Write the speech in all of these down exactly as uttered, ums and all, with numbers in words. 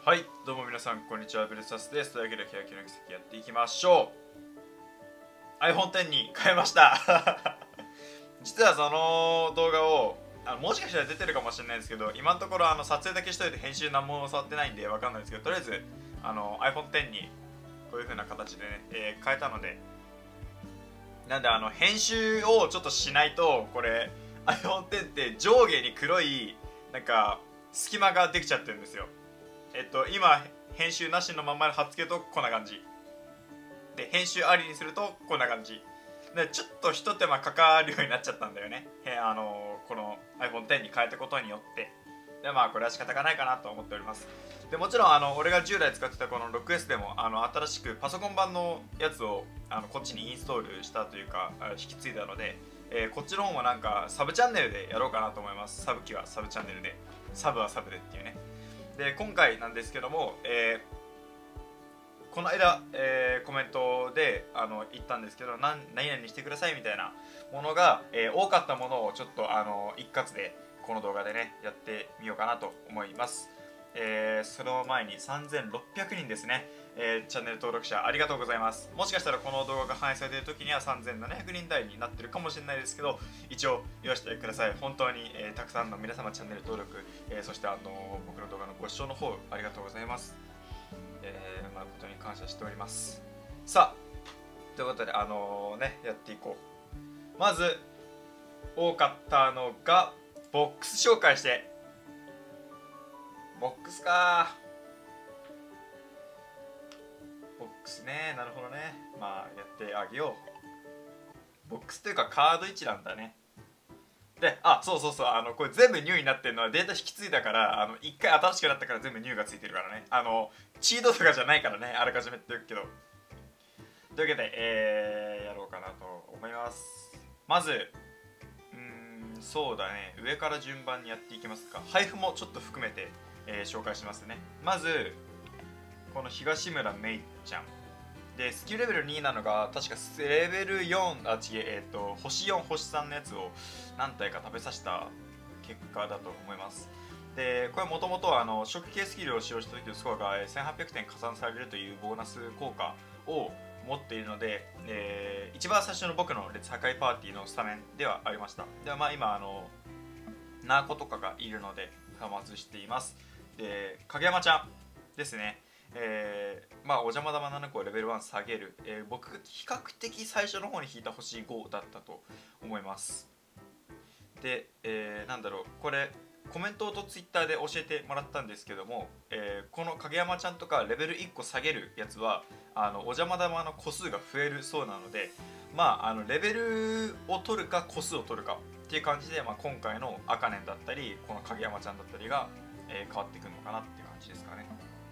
はい、どうも皆さん、こんにちは。ベルサスです。というわけで、ケヤキの奇跡やっていきましょう。アイフォンテン に変えました。実はその動画を、あのもしかしたら出てるかもしれないですけど、今のところあの撮影だけしといて編集何も触ってないんでわかんないですけど、とりあえずあの アイフォンテン にこういう風な形でね、えー変えたので、なんであの編集をちょっとしないと、これ アイフォンテン って上下に黒いなんか隙間ができちゃってるんですよ。えっと今編集なしのまま貼っつけるとこんな感じで、編集ありにするとこんな感じで、ちょっとひと手間かかるようになっちゃったんだよね、へあのこの アイフォンテン に変えたことによって。でまあこれは仕方がないかなと思っております。でもちろんあの俺が従来使ってたこの ろくエス でもあの新しくパソコン版のやつをあのこっちにインストールしたというか引き継いだので、えー、こっちの方もなんかサブチャンネルでやろうかなと思います。サブ機はサブチャンネルで、サブはサブでっていうね。で今回なんですけども、えー、この間、えー、コメントであの言ったんですけど、何何々してくださいみたいなものが、えー、多かったものをちょっとあの一括でこの動画でねやってみようかなと思います。えー、その前にさんぜんろっぴゃくにんですね、えー、チャンネル登録者ありがとうございます。もしかしたらこの動画が反映されている時にはさんぜんななひゃくにん台になってるかもしれないですけど、一応言わせてください。本当に、えー、たくさんの皆様チャンネル登録、えー、そしてあの僕の動画のご視聴の方ありがとうございます。えー、誠に感謝しております。さあ、ということであのー、ねやっていこう。まず多かったのがボックス紹介して。ボックスかボックスね、なるほどね。まあやってあげよう。ボックスというかカード一覧だね。で、あ、そうそうそう、あのこれ全部ニューになってるのはデータ引き継いだから、あの一回新しくなったから全部ニューがついてるからね。あのチートとかじゃないからね、あらかじめって言うけど。というわけで、えー、やろうかなと思います。まずうーんそうだね、上から順番にやっていきますか。配布もちょっと含めて、えー、紹介しますね。まずこの東村めいちゃんで、スキルレベルになのが確かレベルよん、あ、違え、えっと星よん星さんのやつを何体か食べさせた結果だと思います。でこれもともと初期系スキルを使用した時のスコアがせんはっぴゃくてん加算されるというボーナス効果を持っているので、えー、一番最初の僕の列破壊パーティーのスタメンではありました。ではまあ今あのナーコとかがいるので貨物しています。で影山ちゃんですね、えー、まあお邪魔玉ななこをレベルいち下げる、えー、僕が比較的最初の方に引いた星ごだったと思います。で、えー、なんだろう、これコメントとツイッターで教えてもらったんですけども、えー、この影山ちゃんとかレベルいっこ下げるやつはあのお邪魔玉の個数が増えるそうなので、まああのレベルを取るか個数を取るかっていう感じで、まあ、今回の赤年だったりこの影山ちゃんだったりが、えー、変わってくるのかなっていう感じですかね。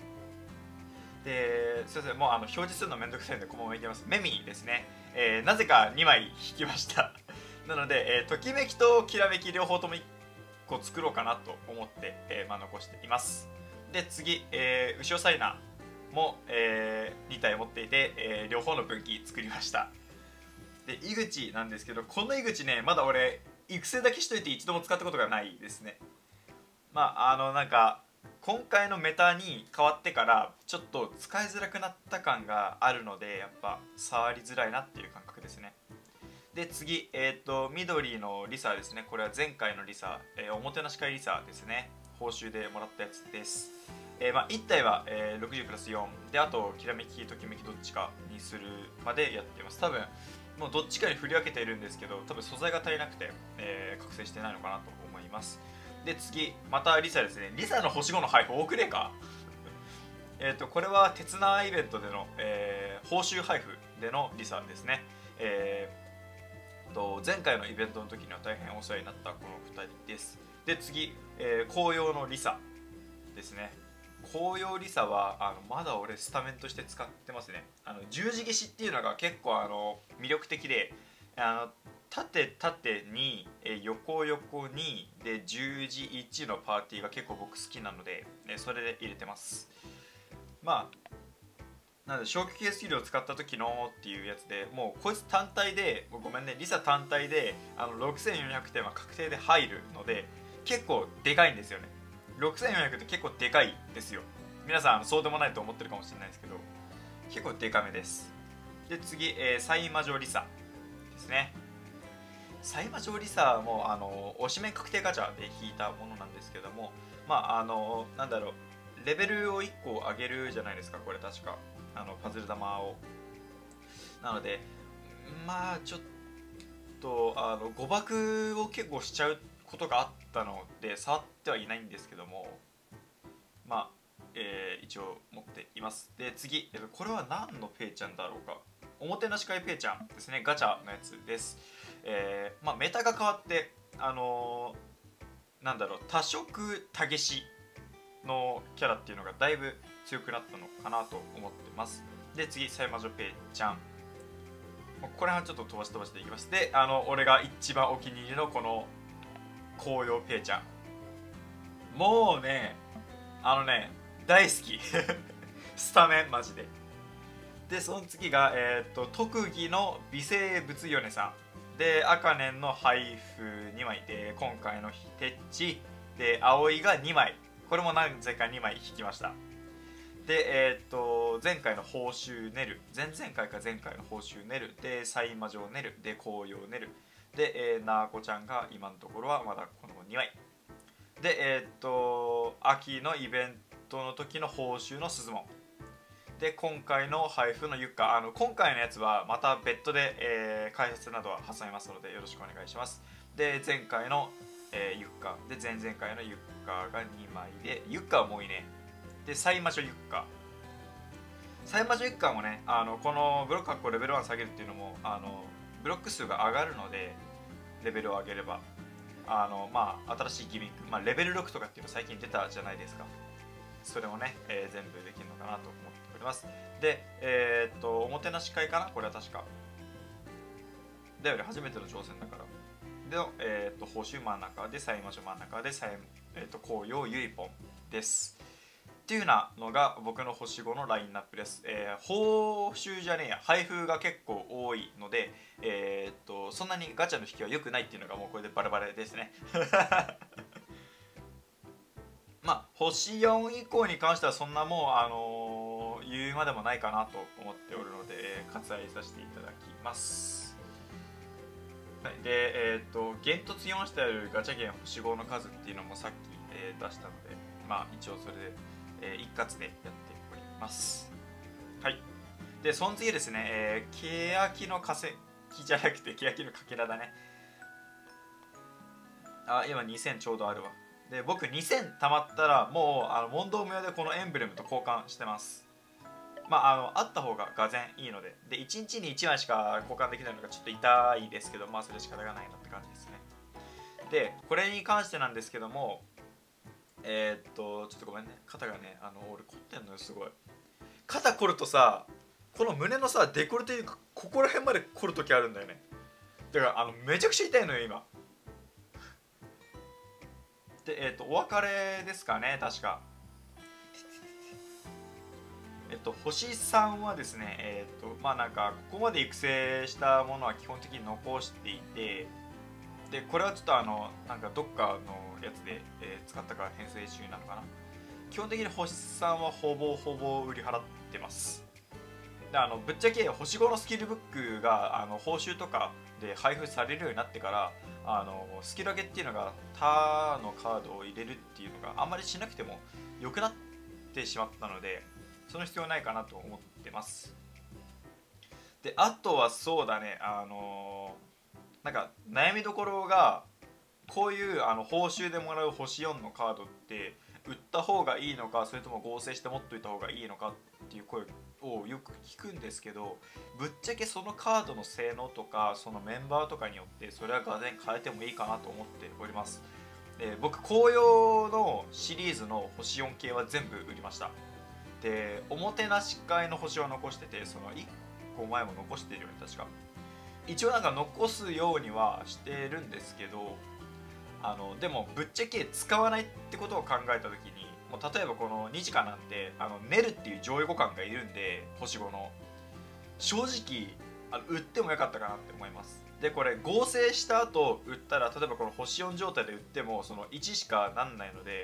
で、すいません、もうあの表示するのめんどくさいのでこのままいきます。メミですね、えー、なぜかにまい引きましたなので、えー、ときめきときらめき両方ともいっこ作ろうかなと思って、えーまあ、残しています。で次、えー、後ろサイナーも、えー、に体持っていて、えー、両方の分岐作りました。で井口なんですけど、この井口ねまだ俺育成だけしといて一度も使ったことがないですね。まああのなんか今回のメタに変わってからちょっと使いづらくなった感があるので、やっぱ触りづらいなっていう感覚ですね。で次、えっ、ー、と緑のリサですね。これは前回のリサ、えー、おもてなし会リサですね。報酬でもらったやつです。えーまあ、いち体は、えー、ろくじゅうプラスよんで、あときらめきときめきどっちかにするまでやっています。多分もうどっちかに振り分けているんですけど、多分素材が足りなくて、えー、覚醒してないのかなと思います。で次またリサですね。リサの星ごの配布多くねえかえっとこれは鉄縄イベントでの、えー、報酬配布でのリサですね。えー、と前回のイベントの時には大変お世話になったこのふたりです。で次、えー、紅葉のリサですね。紅葉リサはあのまだ俺スタメンとして使ってますね。あの十字消しっていうのが結構あの魅力的で、あの縦縦に横横にで十字いちのパーティーが結構僕好きなので、それで入れてます。まあなので消去系スキルを使った時のっていうやつで、もうこいつ単体でごめんねリサ単体であのろくせんよんひゃくてんは確定で入るので結構でかいんですよね。ろくせんよんひゃくって結構でかいですよ。 皆さんそうでもないと思ってるかもしれないですけど、結構デカめです。で次、えー、サイマジョリサですね。サイマジョリサもあの推しメン確定ガチャで引いたものなんですけども、まああのなんだろう、レベルをいっこ上げるじゃないですか、これ確かあのパズル玉を。なのでまあちょっとあの誤爆を結構しちゃうことがあったので触ってはいないんですけども、まあ、えー、一応持っています。で次、これは何のペイちゃんだろうか。おもてなし会ペイちゃんですね。ガチャのやつです。えー、まあメタが変わってあのー、なんだろう、多色多消しのキャラっていうのがだいぶ強くなったのかなと思ってます。で次、サイマジョペイちゃん、これはちょっと飛ばし飛ばしていきます。であの俺が一番お気に入りのこの紅葉ペイちゃん、もうねあのね大好きスタメンマジで。でその次が、えー、と特技の微生物ヨネさんで、アカネンの配布にまいで、今回のテッチで葵がにまい、これもなぜかにまい引きました。で、えー、と前回の報酬ネル、前々回か前回の報酬ネルで、サイマジョネルで、紅葉ネルで、えー、ナーコちゃんが今のところはまだこのにまいで、えー、と秋のイベントの時の報酬のスズモンで、今回の配布のユッカ、あの今回のやつはまた別途で、えー、解説などは挟みますのでよろしくお願いします。で前回の、えー、ユッカで、前々回のユッカがにまいで、ユッカはもういいね。でサイマジョユッカ、サイマジョユッカもね、あのこのブロック発行レベルいち下げるっていうのも、あのブロック数が上がるので、レベルを上げればあのまあ新しいギミック、まあ、レベルろくとかっていうの最近出たじゃないですか。それをね、えー、全部できるのかなと思っております。で、えー、っとおもてなし会かな、これは確かだより初めての挑戦だから。で、えー、っと報酬真ん中で、サイマジョ真ん中で、サイ、えー、っと紅葉ゆいぽんですっていうようなのが僕の星ごのラインナップです。えー、報酬じゃねえや、配布が結構多いので、えー、っとそんなにガチャの引きは良くないっていうのがもうこれでバレバレですねまあ星よん以降に関してはそんなもうあのー、言うまでもないかなと思っておるので、えー、割愛させていただきます。はい、で、えー、っと現突よんしてあるガチャゲン星ごの数っていうのもさっき、えー、出したので、まあ一応それで、えー、一括でやっております。はい。でその次ですね、えー、欅の化石じゃなくて欅のかけらだね。あ、今にせんちょうどあるわ。で僕にせん貯まったらもうあの問答無用でこのエンブレムと交換してます。まああのあった方ががぜんいいので、でいちにちにいちまいしか交換できないのがちょっと痛いですけど、まあそれ仕方がないなって感じですね。でこれに関してなんですけども、えー、っとちょっとごめんね、肩がね、あの俺凝ってんのよ、すごい。肩凝るとさ、この胸のさデコルテここら辺まで凝るときあるんだよね。だからあのめちゃくちゃ痛いのよ今。で、えー、とお別れですかね、確か。えっと星さんはですね、えっとまあなんかここまで育成したものは基本的に残していて、でこれはちょっとあのなんかどっかのやつで、えー使ったから編成中なのかな。基本的に星さんはほぼほぼ売り払ってます。であのぶっちゃけ星ごのスキルブックがあの報酬とかで配布されるようになってから、あのスキル上げっていうのが他のカードを入れるっていうのがあんまりしなくても良くなってしまったので、その必要ないかなと思ってます。であとはそうだね、あのなんか悩みどころが、こういうあの報酬でもらう星よんのカードって売った方がいいのか、それとも合成して持っといた方がいいのかっていう声をよく聞くんですけど、ぶっちゃけそのカードの性能とかそのメンバーとかによってそれはがぜん変えてもいいかなと思っております。で僕紅葉のシリーズの星よん系は全部売りました。でおもてなし会の星は残してて、そのいっこまえも残してるよね確か。一応なんか残すようにはしてるんですけど、あのでもぶっちゃけ使わないってことを考えた時に、もう例えばこのニジカなんてあのネルっていう上位互換がいるんで、星ごの正直あの売ってもよかったかなって思います。でこれ合成した後売ったら、例えばこの星よん状態で売ってもそのいちしかなんないので、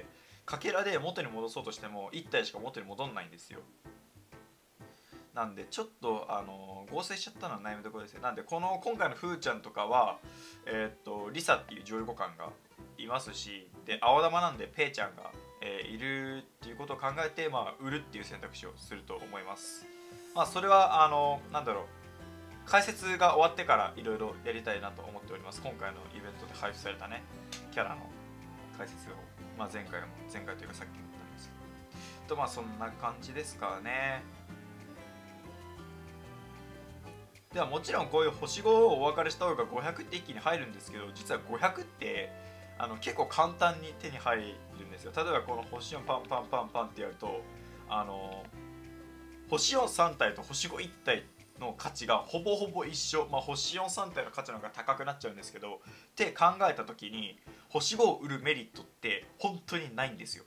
かけらで元に戻そうとしてもいち体しか元に戻んないんですよ。なんでちょっとあの合成しちゃったのは悩みどころですね。なんでこの今回のふーちゃんとかはえー、っとリサっていう上位互換がいますし、で青玉なんでペイちゃんが、えー、いるっていうことを考えて、まあ、売るっていう選択肢をすると思います。まあそれはあのなんだろう、解説が終わってからいろいろやりたいなと思っております。今回のイベントで配布されたねキャラの解説を、まあ、前回も前回というかさっきも言ったんですけど、とまあそんな感じですからね。ではもちろんこういう星ごをお別れした方がごひゃくって一気に入るんですけど、実はごひゃくってあの結構簡単に手に入るんですよ。例えばこの星よんパンパンパンパンってやるとあの星よんさん体と星ごいち体の価値がほぼほぼ一緒、まあ、星よんさん体の価値の方が高くなっちゃうんですけどって考えた時に星ごを売るメリットって本当にないんですよ。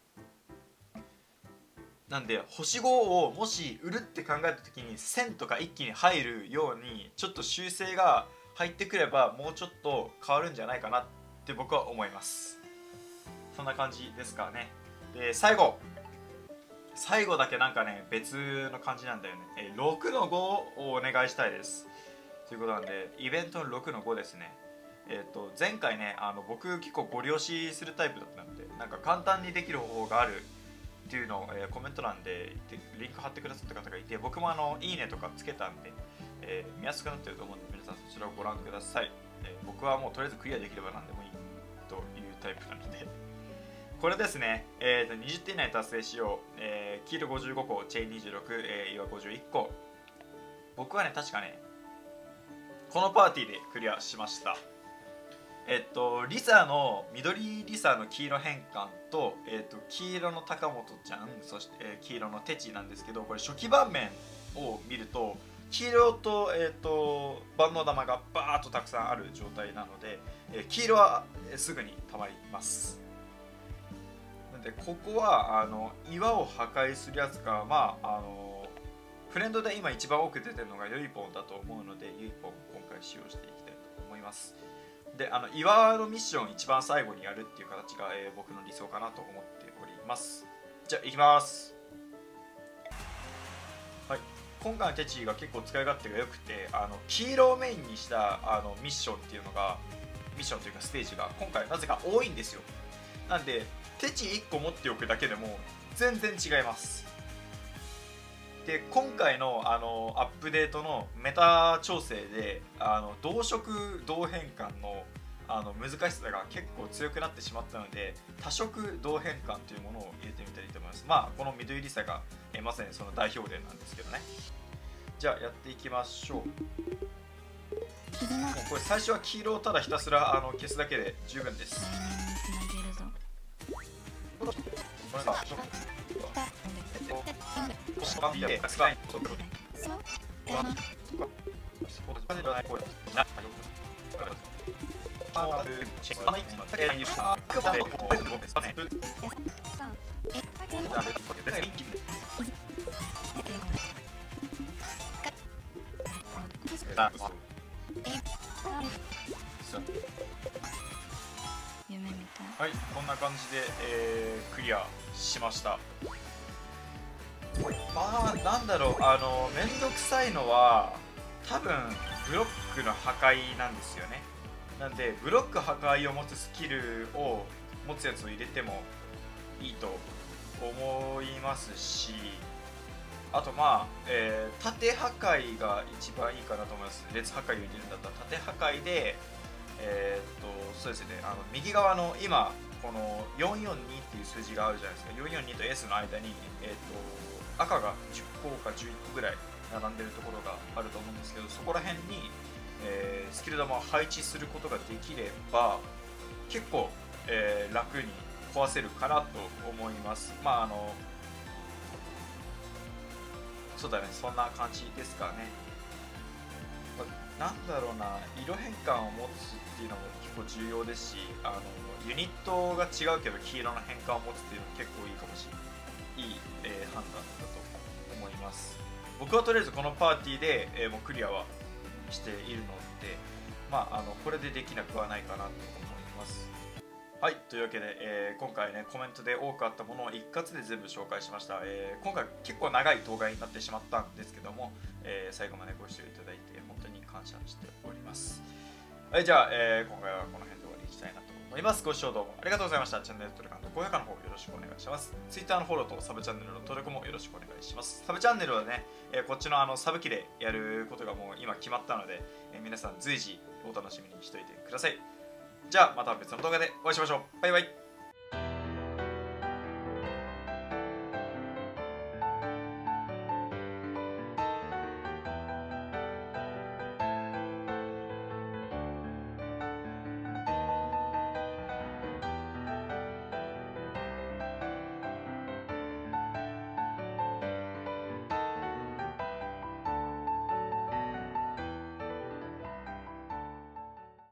なんで星ごをもし売るって考えた時にせんとか一気に入るようにちょっと修正が入ってくればもうちょっと変わるんじゃないかなって僕は思います。そんな感じですかね。で最後最後だけなんかね別の感じなんだよね。えろくのごをお願いしたいですということなんで、イベントのろくのごですね。えっと前回ねあの僕結構ご利用しするタイプだったので、なんか簡単にできる方法があるっていうのを、えー、コメント欄でリンク貼ってくださった方がいて、僕もあのいいねとかつけたんで、えー、見やすくなってると思うんで皆さんそちらをご覧ください。えー、僕はもうとりあえずクリアできれば何でもいいというタイプなのでこれですね、えー、とにじゅってん以内達成しよう、えー、黄色ごじゅうごこ、チェーンにじゅうろく、えー、岩ごじゅういっこ。僕はね確かねこのパーティーでクリアしました。えっと、リサの緑リサの黄色変換と、えっと、黄色の高本ちゃん、そして、えー、黄色のテチなんですけど、これ初期盤面を見ると黄色と、えっと、万能玉がバーッとたくさんある状態なので、えー、黄色はすぐにたまります。なのでここはあの岩を破壊するやつか、まああのフレンドで今一番多く出てるのがユイポンだと思うので、ユイポン今回使用していきたいと思います。であの岩のミッション一番最後にやるっていう形が、えー、僕の理想かなと思っております。じゃあいきます。はい、今回のテチが結構使い勝手が良くて、あの黄色をメインにしたあのミッションっていうのがミッションというかステージが今回なぜか多いんですよ。なんでテチいっこ持っておくだけでも全然違います。で今回のあのアップデートのメタ調整であの同色同変換のあの難しさが結構強くなってしまったので、多色同変換というものを入れてみたいと思います。まあこの緑リサがえまさにその代表例なんですけどね。じゃあやっていきましょう。もうこれ最初は黄色をただひたすらあの消すだけで十分です。はい、こんな感じで、えー、クリアしました。まあなんだろう、あのめんどくさいのは多分ブロックの破壊なんですよね。なんでブロック破壊を持つスキルを持つやつを入れてもいいと思いますし、あとまあ、えー、縦破壊が一番いいかなと思います。列破壊を入れるんだったら縦破壊で、えー、っとそうですね、あの右側の今このよんよんにっていう数字があるじゃないですか。よんよんにと S の間に、えー、っと赤がじゅっこかじゅういっこぐらい並んでるところがあると思うんですけど、そこら辺に、えー、スキル玉を配置することができれば結構、えー、楽に壊せるかなと思います。まああのそうだね、そんな感じですかね。なんだろうな、色変換を持つっていうのも結構重要ですし、あのユニットが違うけど黄色の変換を持つっていうのも結構いいかもしれない、いい、えー、判断だと思います。僕はとりあえずこのパーティーで、えー、もうクリアはしているので、まあ、あのこれでできなくはないかなと思います。はい。 はい、というわけで、えー今回ねコメントで多くあったものを一括で全部紹介しました。えー今回結構長い動画になってしまったんですけども、えー最後までご視聴いただいて本当に感謝しております。はい、じゃあ、えー今回はこの辺で終わりにしたいなと思います。ご視聴どうもありがとうございました。チャンネル登録と高評価の方よろしくお願いします。Twitter のフォローとサブチャンネルの登録もよろしくお願いします。サブチャンネルはね、えーこっちのあのサブ機でやることがもう今決まったので、えー皆さん随時お楽しみにしておいてください。じゃあまた別の動画でお会いしましょう。バイバイ。